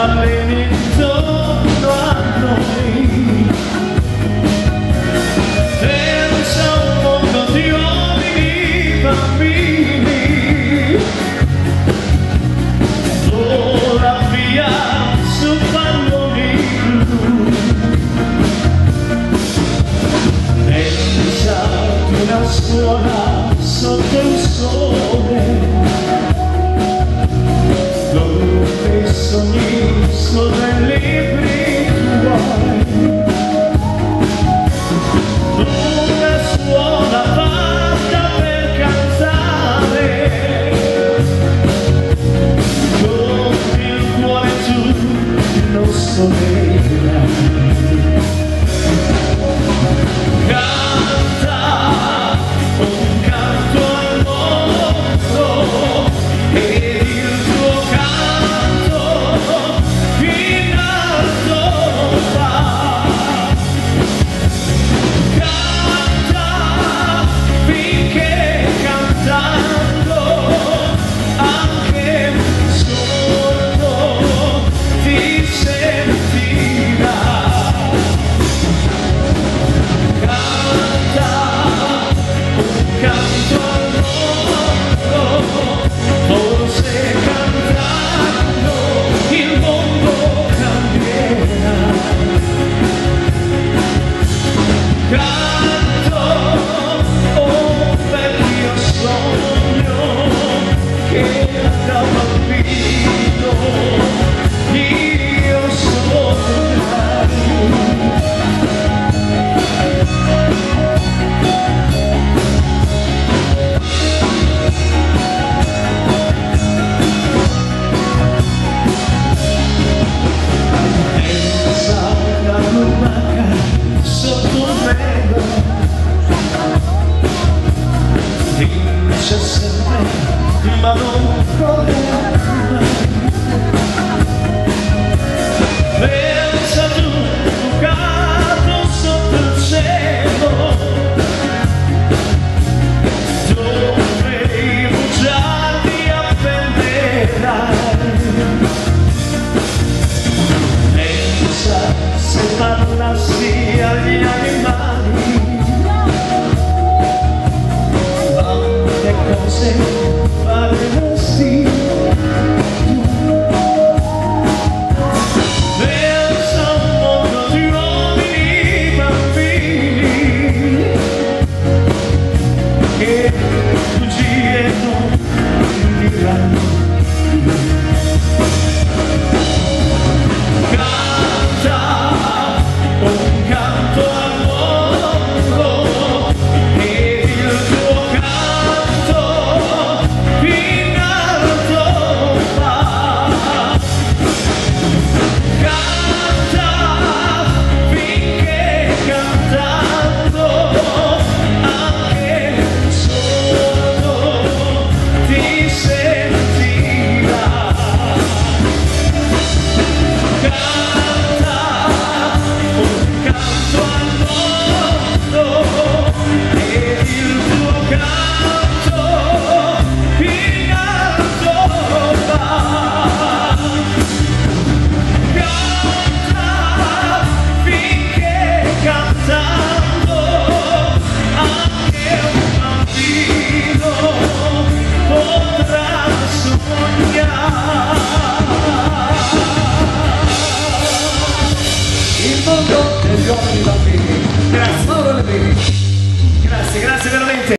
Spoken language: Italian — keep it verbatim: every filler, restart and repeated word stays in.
baleni intorno a noi. Pensa a un mondo di uomini bambini, vola via su palloni blu. Pensa ad una scuola sotto il sole, dove i sogni sono i libri tuoi. Una scuola fatta per cantare, con il cuore tu non solerai. Canta un canto al mondo e il tuo canto in alto va. Canta finché cantando anche sordo ti sentirà. Canta un canto al mondo, forse cantando il mondo cambierà. Canto un vecchio sogno che da bambino io sognai. Pensa alla lumaca sotto un velo, dice sempre ma non correrà mai. Pensa ad un bucato sotto il cielo, dove i bugiardi appenderai. Pensa se parlassi agli animali, quante cose faresti tu. Pensa a un mondo di uomini bambini, che bugie non diranno più. Canta un canto al mondo e il tuo canto in alto va. Canta finché cantando anche sordo ti sentirà. Canta un canto al mondo e il tuo canto in alto va. Canta finché cantando anche un bambino potrà sognare. Il mondo degli uomini bambini. Grazie Mauro Lebrini. Grazie, grazie veramente.